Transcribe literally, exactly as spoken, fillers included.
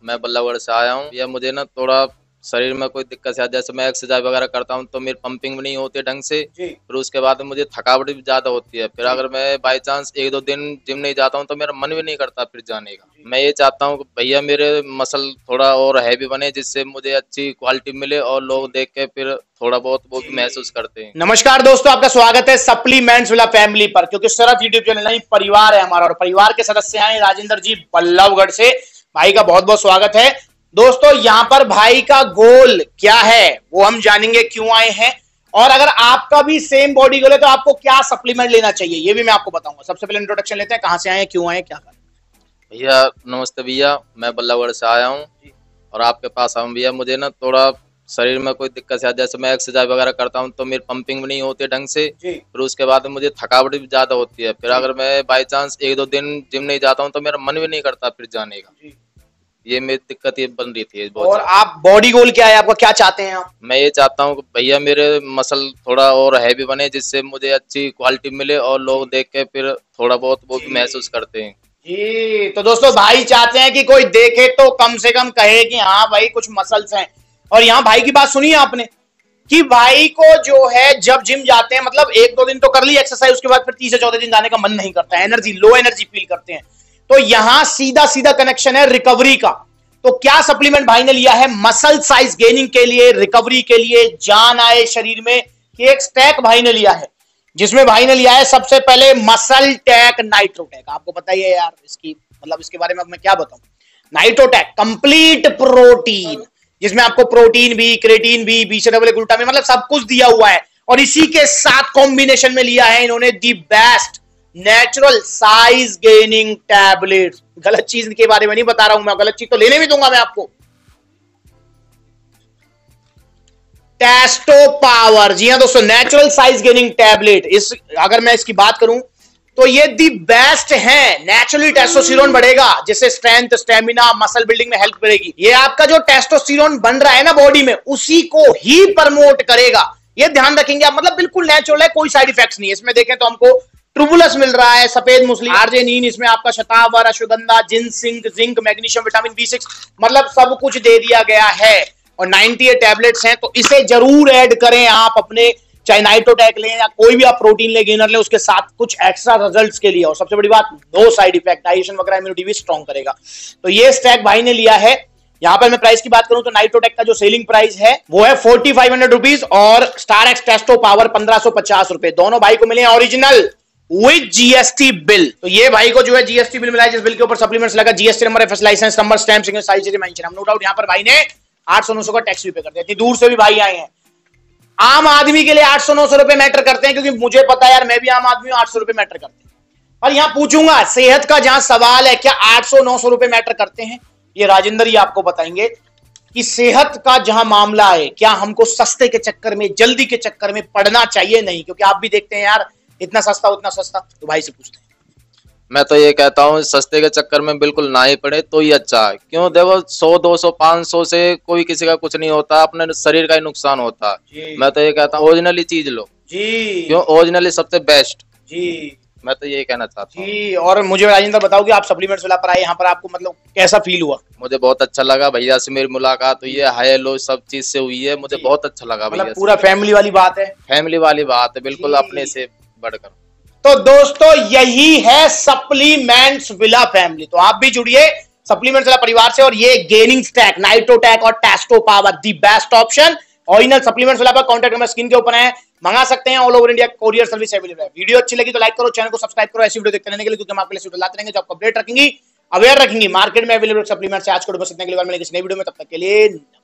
मैं बल्लभगढ़ से आया हूँ। या मुझे ना थोड़ा शरीर में कोई दिक्कत है, जैसे मैं एक्सरसाइज वगैरह करता हूँ तो मेरी पंपिंग भी नहीं होती है ढंग से। फिर उसके बाद मुझे थकावट भी ज्यादा होती है। फिर अगर मैं बाई चांस एक दो दिन जिम नहीं जाता हूँ तो मेरा मन भी नहीं करता फिर जाने का। मैं ये चाहता हूँ कि भैया मेरे मसल थोड़ा और हैवी बने, जिससे मुझे अच्छी क्वालिटी मिले और लोग देख के फिर थोड़ा बहुत वो भी महसूस करते हैं। नमस्कार दोस्तों, आपका स्वागत है सप्लीमेंट्स विला फैमिली पर, क्योंकि सिर्फ यूट्यूब चैनल नहीं, परिवार है हमारा और परिवार के सदस्य हैं राजेंद्र जी बल्लभगढ़ से। भाई का बहुत बहुत स्वागत है दोस्तों। यहाँ पर भाई का गोल क्या है वो हम जानेंगे, क्यों आए हैं, और अगर आपका भी सेम बॉडी गोल है तो आपको क्या सप्लीमेंट लेना चाहिए ये भी मैं आपको बताऊंगा। सबसे पहले इंट्रोडक्शन लेते हैं, कहां से आए हैं, क्यों आए हैं, क्या कर भैया नमस्ते भैया, मैं बल्लभगढ़ से आया हूँ और आपके पास आऊँ। भैया मुझे ना थोड़ा शरीर में कोई दिक्कत है, जैसे मैं एक्सरसाइज वगैरह करता हूँ तो मेरी पंपिंग भी नहीं होती है ढंग से। फिर उसके बाद मुझे थकावट भी ज्यादा होती है। फिर अगर मैं बाई चांस एक दो दिन जिम नहीं जाता हूँ तो मेरा मन भी नहीं करता फिर जाने का। ये मेरी दिक्कत ये बन रही थी बहुत। और आप बॉडी गोल क्या है आपका, क्या चाहते हैं आप? मैं ये चाहता हूँ कि भैया मेरे मसल थोड़ा और हैवी बने, जिससे मुझे अच्छी क्वालिटी मिले और लोग देख के फिर थोड़ा बहुत वो भी महसूस करते हैं। जी तो दोस्तों, भाई चाहते हैं कि कोई देखे तो कम से कम कहे कि हाँ भाई कुछ मसल्स हैं। और यहाँ भाई की बात सुनिए आपने कि भाई को जो है जब जिम जाते हैं, मतलब एक दो दिन तो कर ली एक्सरसाइज, उसके बाद फिर तीसरे चौथे दिन जाने का मन नहीं करता है, एनर्जी लो एनर्जी फील करते हैं। तो यहां सीधा सीधा कनेक्शन है रिकवरी का। तो क्या सप्लीमेंट भाई ने लिया है मसल साइज गेनिंग के लिए, रिकवरी के लिए, जान आए शरीर में, कि एक स्टैक भाई ने लिया है, जिसमें भाई ने लिया है सबसे पहले मसल टैक नाइट्रोटैक। आपको पता ही है यार इसकी, मतलब इसके बारे में अब मैं क्या बताऊं। नाइट्रोटैक कंप्लीट प्रोटीन, जिसमें आपको प्रोटीन भी, क्रेटीन भी, बी सेवन ग्लूटामिन, मतलब सब कुछ दिया हुआ है। और इसी के साथ कॉम्बिनेशन में लिया है इन्होंने the best natural size gaining tablet. गलत चीज के बारे में नहीं बता रहा हूं मैं, गलत चीज तो लेने भी दूंगा मैं आपको। टेस्टो पावर, जी हां दोस्तों, नेचुरल साइज गेनिंग टैबलेट। इस अगर मैं इसकी बात करूं तो ये दी बेस्ट है। नेचुरली टेस्टोस्टेरोन बढ़ेगा, जिससे स्ट्रेंथ, स्टेमिना, मसल बिल्डिंग में हेल्प करेगी। ये आपका जो टेस्टोस्टेरोन बन रहा है ना बॉडी में, उसी को ही प्रमोट करेगा। ये ध्यान रखेंगे आप, मतलब बिल्कुल नेचुरल है, कोई साइड इफेक्ट्स नहीं है। इसमें देखें तो हमको ट्रूबुलस मिल रहा है, सफेद मूसली, आर्जेनिन, इसमें आपका शतावर, ashwagandha, zinc, zinc, magnesium, vitamin B six, मतलब सब कुछ दे दिया गया है। और अट्ठानवे टैबलेट्स हैं, तो इसे जरूर ऐड करें आप अपने, चाहे नाइट्रोटैक लें या कोई भी आप प्रोटीन ले, गेनर ले, उसके साथ कुछ एक्स्ट्रा रिजल्ट्स के लिए। और सबसे बड़ी बात, नो साइड इफेक्ट, डाइजेशन वगैरह, इम्यूनिटी भी स्ट्रॉन्ग करेगा। तो ये स्टैक भाई ने लिया है। यहां पर मैं प्राइस की बात करूं तो नाइट्रोटैक का जो सेलिंग प्राइस है वो है फोर्टी फाइव हंड्रेड रुपीज, और स्टार एक्स टेस्टो पावर पंद्रह सौ पचास रुपए। दोनों भाई को मिले ओरिजिनल विद जीएसटी बिल। तो ये भाई को जो है जीएसटी बिल मिला है, जिस बिल के ऊपर सप्लीमेंट्स लगा, GST number, FS licence number, stamp, signature, सारी चीजें मेंशन है। नो डाउट यहाँ पर भाई ने आठ सौ नौ सौ का टैक्स भी पे कर दिया। इतनी दूर से भी भाई आए हैं। आम आदमी के लिए आठ सौ नौ सौ रुपए मैटर करते हैं, क्योंकि मुझे पता है यार, मैं भी आम आदमी हूं, आठ सौ रुपए मैटर करते हैं। और यहां पूछूंगा, सेहत का जहां सवाल है, क्या आठ सौ नौ सौ रुपए मैटर करते हैं? ये राजेंद्र ही आपको बताएंगे कि सेहत का जहां मामला है, क्या हमको सस्ते के चक्कर में, जल्दी के चक्कर में पड़ना चाहिए? नहीं, क्योंकि आप भी देखते हैं यार, इतना सस्ता उतना सस्ता। तो भाई से पूछते हैं। मैं तो ये कहता हूँ सस्ते के चक्कर में बिल्कुल ना ही पड़े तो ही अच्छा है। क्यों, देखो सौ दो सौ पाँच सौ से कोई किसी का कुछ नहीं होता, अपने शरीर का ही नुकसान होता है। मैं तो ये कहता हूँ ओरिजिनली चीज लो जी। क्यों, ओरिजिनली सबसे बेस्ट जी। मैं तो यही कहना चाहता हूँ जी। और मुझे राजेंद्र बताओ कि आप सप्लीमेंट्स विला पर आए, यहाँ पर आपको मतलब कैसा फील हुआ? मुझे बहुत अच्छा लगा, भैया से मेरी मुलाकात हुई है, हाय लो सब चीज से हुई है, मुझे बहुत अच्छा लगा भैया। पूरा फैमिली वाली बात है, फैमिली वाली बात है, बिल्कुल अपने से बढ़कर। तो दोस्तों यही है सप्लीमेंट्स विला फैमिली। तो आप भी जुड़िए सप्लीमेंट्स विला परिवार से, और ये गेनिंग स्टैक, नाइट्रोटैक और testo power, the best option. Original supplements विला पर कॉन्टैक्ट नंबर स्क्रीन के ऊपर है, मंगा सकते हैं। All over India courier service available है। वीडियो अच्छी लगी तो लाइक करो, चैनल को सब्सक्राइब करो ऐसी वीडियो देखते रहने के लिए, क्योंकि हम आपके लिए वीडियो लाते रहेंगे जो आपको अपडेट रखेंगी, अवेयर रखेंगी मार्केट में अवेलेबल सप्लीमेंट्स से। आज को बस इतने के लिए, मिलेंगे किसी नई वीडियो में, तब तक के लिए।